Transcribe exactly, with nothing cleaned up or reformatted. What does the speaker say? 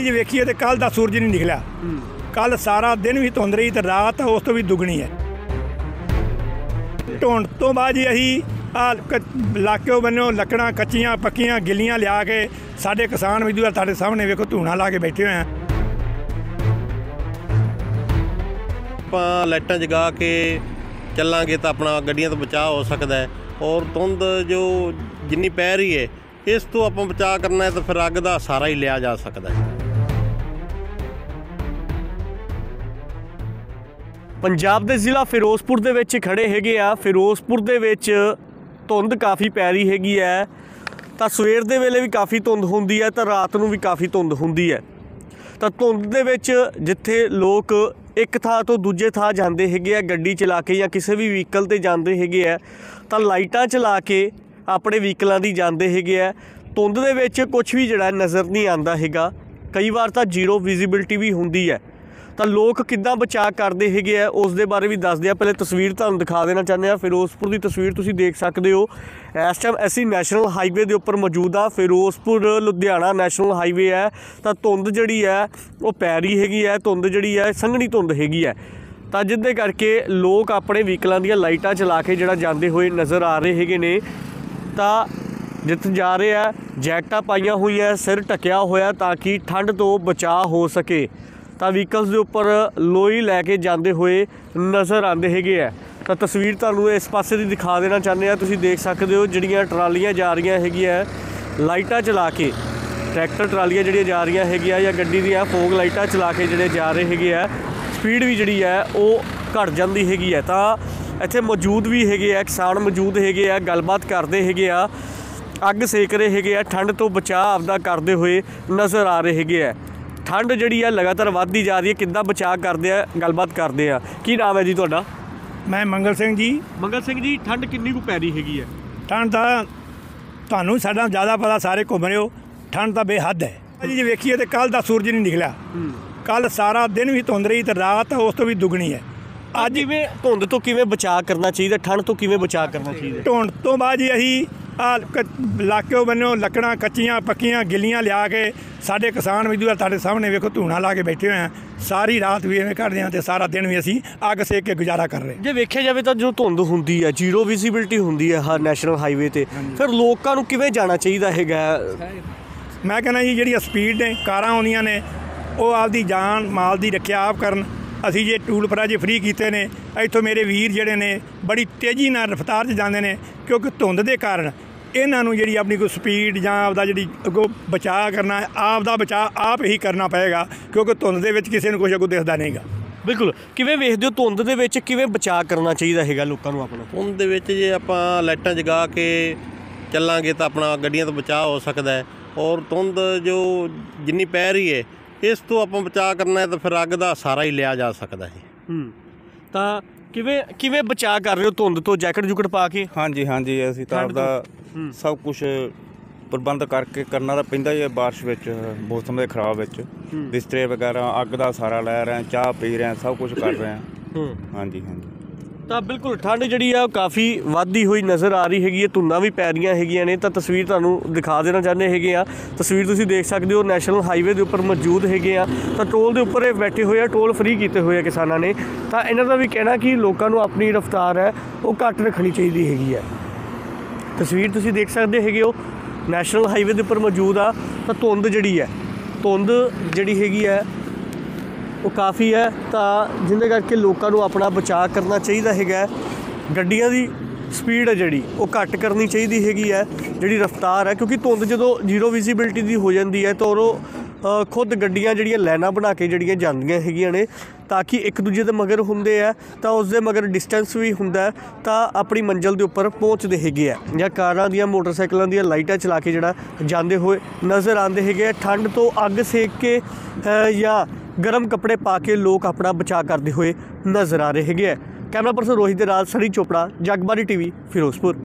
जी वेखिए तो कल का सूरज नहीं निकलिया। कल सारा दिन भी धुंध रही तो रात उस तो भी दुगनी है। धुंध तो बाद जी असी आ लाके बनो लकड़ा कच्चियां पक्कियां गिलियां लिया के साडे किसान मजदूर तुहाडे सामने वेखो धूना ला के बैठे हुए हैं। ਆਪਾਂ ਲਾਈਟਾਂ ਜਗਾ ਕੇ ਚੱਲਾਂਗੇ ਤਾਂ ਆਪਣਾ ਗੱਡੀਆਂ ਤੋਂ ਬਚਾਅ ਹੋ ਸਕਦਾ ਹੈ। ਔਰ ਧੁੰਦ ਜੋ ਜਿੰਨੀ ਪੈ ਰਹੀ ਹੈ ਇਸ ਤੋਂ ਆਪਾਂ ਬਚਾਅ ਕਰਨਾ ਹੈ ਤਾਂ ਫਿਰ ਅੱਗ ਦਾ ਸਹਾਰਾ ਹੀ ਲਿਆ ਜਾ ਸਕਦਾ ਹੈ। ਪੰਜਾਬ ਦੇ ਜ਼ਿਲ੍ਹਾ ਫਿਰੋਜ਼ਪੁਰ ਦੇ ਵਿੱਚ ਖੜੇ ਹੈਗੇ ਆ। ਫਿਰੋਜ਼ਪੁਰ ਦੇ ਵਿੱਚ ਧੁੰਦ ਕਾਫੀ ਪੈ ਰਹੀ ਹੈਗੀ ਹੈ। ਤਾਂ ਸਵੇਰ ਦੇ ਵੇਲੇ ਵੀ ਕਾਫੀ ਧੁੰਦ ਹੁੰਦੀ ਹੈ ਤਾਂ ਰਾਤ ਨੂੰ ਵੀ ਕਾਫੀ ਧੁੰਦ ਹੁੰਦੀ ਹੈ। ਤਾਂ ਧੁੰਦ ਦੇ ਵਿੱਚ ਜਿੱਥੇ ਲੋਕ ਇੱਕ ਥਾਂ ਤੋਂ ਦੂਜੇ ਥਾਂ ਜਾਂਦੇ ਹੈਗੇ ਆ ਗੱਡੀ ਚਲਾ ਕੇ ਜਾਂ ਕਿਸੇ ਵੀ ਵਹੀਕਲ 'ਤੇ ਜਾਂਦੇ ਹੈਗੇ ਆ ਤਾਂ ਲਾਈਟਾਂ ਚਲਾ ਕੇ ਆਪਣੇ ਵਹੀਕਲਾਂ ਦੀ ਜਾਂਦੇ ਹੈਗੇ ਆ। ਧੁੰਦ ਦੇ ਵਿੱਚ ਕੁਛ ਵੀ ਜਿਹੜਾ ਨਜ਼ਰ ਨਹੀਂ ਆਉਂਦਾ ਹੈਗਾ। ਕਈ ਵਾਰ ਤਾਂ ਜ਼ੀਰੋ ਵਿਜ਼ੀਬਿਲਟੀ ਵੀ ਹੁੰਦੀ ਹੈ। ਤਾਂ ਲੋਕ ਕਿੱਦਾਂ ਬਚਾਅ ਕਰਦੇ ਹੈਗੇ ਆ ਉਸ ਦੇ ਬਾਰੇ ਵੀ ਦੱਸਦੇ ਆ। ਪਹਿਲੇ ਤਸਵੀਰ ਤੁਹਾਨੂੰ ਦਿਖਾ ਦੇਣਾ ਚਾਹੁੰਦੇ ਆ। ਫਿਰੋਜ਼ਪੁਰ ਦੀ ਤਸਵੀਰ ਤੁਸੀਂ ਦੇਖ ਸਕਦੇ ਹੋ। ਇਸ ਟਾਈਮ ਅਸੀਂ ਨੈਸ਼ਨਲ ਹਾਈਵੇ ਦੇ ਉੱਪਰ ਮੌਜੂਦ ਆ। ਫਿਰੋਜ਼ਪੁਰ ਲੁਧਿਆਣਾ ਨੈਸ਼ਨਲ ਹਾਈਵੇ ਹੈ। ਤਾਂ ਧੁੰਦ ਜਿਹੜੀ ਹੈ ਉਹ ਪੈ ਰਹੀ ਹੈਗੀ ਹੈ। ਧੁੰਦ ਜਿਹੜੀ ਹੈ ਸੰਘਣੀ ਧੁੰਦ ਹੈਗੀ ਹੈ। ਤਾਂ ਜਿਹਦੇ ਕਰਕੇ ਲੋਕ ਆਪਣੇ ਵਹੀਕਲਾਂ ਦੀਆਂ ਲਾਈਟਾਂ ਚਲਾ ਕੇ ਜਿਹੜਾ ਜਾਂਦੇ ਹੋਏ ਨਜ਼ਰ ਆ ਰਹੇ ਹੈਗੇ ਨੇ। ਤਾਂ ਜਿੱਥੇ ਜਾ ਰਹੇ ਆ ਜੈਕਟਾਂ ਪਾਈਆਂ ਹੋਈਆਂ, ਸਿਰ ਢੱਕਿਆ ਹੋਇਆ ਤਾਂ ਕਿ ਠੰਡ ਤੋਂ ਬਚਾਅ ਹੋ ਸਕੇ। ਤਾਂ ਵਹੀਕਲਸ ਦੇ ਉੱਪਰ ਲੋਈ ਲੈ ਕੇ ਜਾਂਦੇ ਹੋਏ ਨਜ਼ਰ ਆਉਂਦੇ ਹੈਗੇ ਆ। ਤਾਂ ਤਸਵੀਰ ਤੁਹਾਨੂੰ ਇਸ ਪਾਸੇ ਦੀ ਦਿਖਾ ਦੇਣਾ ਚਾਹੁੰਦੇ ਆ। ਤੁਸੀਂ ਦੇਖ ਸਕਦੇ ਹੋ ਜਿਹੜੀਆਂ ਟਰਾਲੀਆਂ ਜਾ ਰਹੀਆਂ ਹੈਗੀਆਂ ਲਾਈਟਾਂ ਚਲਾ ਕੇ, ਟਰੈਕਟਰ ਟਰਾਲੀਆਂ ਜਿਹੜੀਆਂ ਜਾ ਰਹੀਆਂ ਹੈਗੀਆਂ ਜਾਂ ਗੱਡੀ ਦੀਆਂ ਫੋਗ ਲਾਈਟਾਂ ਚਲਾ ਕੇ ਜਿਹੜੇ ਜਾ ਰਹੇ ਹੈਗੇ ਆ। ਸਪੀਡ ਵੀ ਜਿਹੜੀ ਹੈ ਉਹ ਘੱਟ ਜਾਂਦੀ ਹੈਗੀ ਹੈ। ਤਾਂ ਇੱਥੇ ਮੌਜੂਦ ਵੀ ਹੈਗੇ ਆ ਕਿਸਾਨ ਮੌਜੂਦ ਹੈਗੇ ਆ, ਗੱਲਬਾਤ ਕਰਦੇ ਹੈਗੇ ਆ, ਅੱਗ ਸੇਕ ਰਹੇ ਹੈਗੇ ਆ, ਠੰਡ ਤੋਂ ਬਚਾਅ ਆਪਦਾ ਕਰਦੇ ਹੋਏ ਨਜ਼ਰ ਆ ਰਹੇ ਹੈਗੇ ਆ। ਠੰਡ ਜਿਹੜੀ ਹੈ ਲਗਾਤਾਰ ਵੱਧਦੀ ਜਾ ਰਹੀ ਹੈ। ਕਿੱਦਾਂ ਬਚਾਅ ਕਰਦੇ ਆ ਗੱਲਬਾਤ ਕਰਦੇ ਆ। ਕੀ ਨਾਮ ਹੈ ਜੀ ਤੁਹਾਡਾ? मैं मंगल सिंह जी। ਮੰਗਲ ਸਿੰਘ ਜੀ, ਠੰਡ ਕਿੰਨੀ ਕੁ ਪੈ ਰਹੀ ਹੈਗੀ ਹੈ? ठंड का ਤੁਹਾਨੂੰ ਸਾਡਾ ਜ਼ਿਆਦਾ ਪਤਾ, ਸਾਰੇ ਘੁੰਮ ਰਹੇ ਹੋ। ਠੰਡ ਤਾਂ ਬੇਹੱਦ ਹੈ ਜੀ। ਜੇ ਵੇਖੀਏ ਤਾਂ ਕੱਲ ਦਾ ਸੂਰਜ ਨਹੀਂ ਨਿਕਲਿਆ। ਕੱਲ ਸਾਰਾ ਦਿਨ ਵੀ ਧੁੰਦ ਰਹੀ ਤੇ ਰਾਤ ਉਸ ਤੋਂ ਵੀ ਦੁਗਣੀ ਹੈ। ਅੱਜ ਕਿਵੇਂ ਧੁੰਦ ਤੋਂ ਕਿਵੇਂ ਬਚਾਅ ਕਰਨਾ ਚਾਹੀਦਾ, ਠੰਡ ਤੋਂ ਕਿਵੇਂ ਬਚਾਅ ਕਰਨਾ ਚਾਹੀਦਾ? ਧੁੰਦ ਤੋਂ ਬਾਅਦ ਜੀ ਅਸੀਂ ਆ ਲਾਕੇ ਬਨੋ ਲੱਕੜਾਂ ਕੱਚੀਆਂ ਪੱਕੀਆਂ ਗਿੱਲੀਆਂ ਲਿਆ ਕੇ ਸਾਡੇ ਕਿਸਾਨ ਮਜ਼ਦੂਰ ਤੁਹਾਡੇ ਸਾਹਮਣੇ ਵੇਖੋ ਧੂਣਾ ਲਾ ਕੇ ਬੈਠੇ ਹੋਏ ਹਾਂ। ਸਾਰੀ ਰਾਤ ਵੀ ਐਵੇਂ ਕੱਢਦੇ ਹਾਂ ਤੇ ਸਾਰਾ ਦਿਨ ਵੀ ਅਸੀਂ ਅੱਗ ਸੇਕ ਕੇ ਗੁਜ਼ਾਰਾ ਕਰ ਰਹੇ। ਜੇ ਵੇਖਿਆ ਜਾਵੇ ਤਾਂ ਜੋ ਧੁੰਦ ਹੁੰਦੀ ਹੈ, ਜ਼ੀਰੋ ਵਿਜ਼ੀਬਿਲਟੀ ਹੁੰਦੀ ਹੈ ਹਰ ਨੈਸ਼ਨਲ ਹਾਈਵੇ 'ਤੇ, ਫਿਰ ਲੋਕਾਂ ਨੂੰ ਕਿਵੇਂ ਜਾਣਾ ਚਾਹੀਦਾ ਹੈਗਾ? ਮੈਂ ਕਹਿੰਦਾ ਜੀ ਜਿਹੜੀਆਂ ਸਪੀਡ ਨੇ ਕਾਰਾਂ ਆਉਂਦੀਆਂ ਨੇ ਉਹ ਆਪਦੀ ਜਾਨ ਮਾਲ ਦੀ ਰੱਖਿਆ ਆਪ ਕਰਨ। ਅਸੀਂ ਜੇ ਟੂਲ ਪਲਾਜ਼ੇ ਫ੍ਰੀ ਕੀਤੇ ਨੇ, ਇੱਥੋਂ ਮੇਰੇ ਵੀਰ ਜਿਹੜੇ ਨੇ ਬੜੀ ਤੇਜ਼ੀ ਨਾਲ ਰਫ਼ਤਾਰ 'ਚ ਜਾਂਦੇ ਨੇ ਕਿਉਂਕਿ ਧੁੰਦ ਦੇ ਕਾਰਨ ਇਹਨਾਂ ਨੂੰ ਜਿਹੜੀ ਆਪਣੀ ਕੋਈ ਸਪੀਡ ਜਾਂ ਆਪਦਾ ਜਿਹੜੀ ਅੱਗੋਂ ਬਚਾਅ ਕਰਨਾ ਆਪ ਦਾ ਬਚਾਅ ਆਪ ਹੀ ਕਰਨਾ ਪਏਗਾ ਕਿਉਂਕਿ ਧੁੰਦ ਦੇ ਵਿੱਚ ਕਿਸੇ ਨੂੰ ਕੁਛ ਅੱਗੋਂ ਦਿਖਦਾ ਨਹੀਂਗਾ। ਬਿਲਕੁਲ। ਕਿਵੇਂ ਵੇਖਦੇ ਹੋ ਧੁੰਦ ਦੇ ਵਿੱਚ ਕਿਵੇਂ ਬਚਾਅ ਕਰਨਾ ਚਾਹੀਦਾ ਹੈਗਾ ਲੋਕਾਂ ਨੂੰ ਆਪਣਾ? ਧੁੰਦ ਦੇ ਵਿੱਚ ਜੇ ਆਪਾਂ ਲਾਈਟਾਂ ਜਗਾ ਕੇ ਚੱਲਾਂਗੇ ਤਾਂ ਆਪਣਾ ਗੱਡੀਆਂ ਤੋਂ ਬਚਾਅ ਹੋ ਸਕਦਾ ਹੈ। ਔਰ ਧੁੰਦ ਜੋ ਜਿੰਨੀ ਪੈ ਰਹੀ ਹੈ ਇਸ ਤੋਂ ਆਪਾਂ ਬਚਾਅ ਕਰਨਾ ਹੈ ਤਾਂ ਫਿਰ ਅੱਗ ਦਾ ਸਹਾਰਾ ਹੀ ਲਿਆ ਜਾ ਸਕਦਾ ਹੈ। ਹੂੰ ਤਾਂ ਕਿਵੇਂ ਕਿਵੇਂ ਬਚਾਅ ਕਰ ਰਹੇ ਹੋ ਧੁੰਦ ਤੋਂ? ਜੈਕਟ ਜੁਕਟ ਪਾ ਕੇ? ਹਾਂਜੀ ਹਾਂਜੀ ਅਸੀਂ ਤਾਂ ਆਪਦਾ ਸਭ ਕੁਝ ਪ੍ਰਬੰਧ ਕਰਕੇ ਕਰਨਾ ਤਾਂ ਪੈਂਦਾ ਹੀ ਹੈ। ਬਾਰਿਸ਼ ਵਿੱਚ, ਮੌਸਮ ਦੇ ਖਰਾਬ ਵਿੱਚ ਬਿਸਤਰੇ ਵਗੈਰਾ, ਅੱਗ ਦਾ ਸਹਾਰਾ ਲੈ ਰਹੇ, ਚਾਹ ਪੀ ਰਹੇ, ਸਭ ਕੁਝ ਕਰ ਰਹੇ ਹਾਂ। ਹਾਂਜੀ ਹਾਂਜੀ। ਤਾਂ ਬਿਲਕੁਲ ਠੰਡ ਜਿਹੜੀ ਆ ਉਹ ਕਾਫੀ ਵੱਧਦੀ ਹੋਈ ਨਜ਼ਰ ਆ ਰਹੀ ਹੈਗੀ ਹੈ। ਧੁੰਦਾਂ ਵੀ ਪੈ ਰਹੀਆਂ ਹੈਗੀਆਂ ਨੇ। ਤਾਂ ਤਸਵੀਰ ਤੁਹਾਨੂੰ ਦਿਖਾ ਦੇਣਾ ਚਾਹੁੰਦੇ ਹੈਗੇ ਆ। ਤਸਵੀਰ ਤੁਸੀਂ ਦੇਖ ਸਕਦੇ ਹੋ ਨੈਸ਼ਨਲ ਹਾਈਵੇ ਦੇ ਉੱਪਰ ਮੌਜੂਦ ਹੈਗੇ ਆ। ਤਾਂ ਟੋਲ ਦੇ ਉੱਪਰ ਇਹ ਬੈਠੇ ਹੋਏ ਆ, ਟੋਲ ਫ੍ਰੀ ਕੀਤੇ ਹੋਏ ਆ ਕਿਸਾਨਾਂ ਨੇ। ਤਾਂ ਇਹਨਾਂ ਦਾ ਵੀ ਕਹਿਣਾ ਕਿ ਲੋਕਾਂ ਨੂੰ ਆਪਣੀ ਰਫ਼ਤਾਰ ਹੈ ਉਹ ਘੱਟ ਰੱਖਣੀ ਚਾਹੀਦੀ ਹੈਗੀ ਹੈ। ਤਸਵੀਰ ਤੁਸੀਂ ਦੇਖ ਸਕਦੇ ਹੈਗੇ ਹੋ ਨੈਸ਼ਨਲ ਹਾਈਵੇ ਦੇ ਉੱਪਰ ਮੌਜੂਦ ਆ। ਤਾਂ ਧੁੰਦ ਜਿਹੜੀ ਹੈ ਧੁੰਦ ਜਿਹੜੀ ਹੈਗੀ ਹੈ ਉਹ ਕਾਫੀ ਹੈ। ਤਾਂ ਜਿਹਦੇ ਕਰਕੇ ਲੋਕਾਂ ਨੂੰ ਆਪਣਾ ਬਚਾਅ ਕਰਨਾ ਚਾਹੀਦਾ ਹੈਗਾ। ਗੱਡੀਆਂ ਦੀ ਸਪੀਡ ਹੈ ਜਿਹੜੀ ਉਹ ਘੱਟ ਕਰਨੀ ਚਾਹੀਦੀ ਹੈਗੀ ਹੈ, ਜਿਹੜੀ ਰਫ਼ਤਾਰ ਹੈ, ਕਿਉਂਕਿ ਧੁੰਦ ਜਦੋਂ ਜ਼ੀਰੋ ਵਿਜ਼ੀਬਿਲਟੀ ਦੀ ਹੋ ਜਾਂਦੀ ਹੈ ਤਾਂ ਉਹ ਖੁਦ ਗੱਡੀਆਂ ਜਿਹੜੀਆਂ ਲਾਈਨਾਂ ਬਣਾ ਕੇ ਜਿਹੜੀਆਂ ਜਾਂਦੀਆਂ ਹੈਗੀਆਂ ਨੇ ਤਾਂ ਕਿ ਇੱਕ ਦੂਜੇ ਦੇ ਮਗਰ ਹੁੰਦੇ ਆ ਤਾਂ ਉਸ ਦੇ ਮਗਰ ਡਿਸਟੈਂਸ ਵੀ ਹੁੰਦਾ ਤਾਂ ਆਪਣੀ ਮੰਜ਼ਿਲ ਦੇ ਉੱਪਰ ਪਹੁੰਚਦੇ ਹੈਗੇ ਆ। ਜਾਂ ਕਾਰਾਂ ਦੀਆਂ ਮੋਟਰਸਾਈਕਲਾਂ ਦੀਆਂ ਲਾਈਟਾਂ ਚਲਾ ਕੇ ਜਿਹੜਾ ਜਾਂਦੇ ਹੋਏ ਨਜ਼ਰ ਆਉਂਦੇ ਹੈਗੇ ਆ। ਠੰਡ ਤੋਂ ਅੱਗ ਸੇਕ ਕੇ ਜਾਂ ਗਰਮ ਕੱਪੜੇ ਪਾ ਕੇ ਲੋਕ ਆਪਣਾ ਬਚਾਅ ਕਰਦੇ ਹੋਏ ਨਜ਼ਰ ਆ ਰਹੇ ਹੈਗੇ ਆ। ਕੈਮਰਾ ਪਰਸਨ ਰੋਹਿਤ ਦੇ ਨਾਲ ਸਣੀ ਚੋਪੜਾ, ਜਗਬਾਣੀ ਟੀਵੀ, ਫਿਰੋਜ਼ਪੁਰ।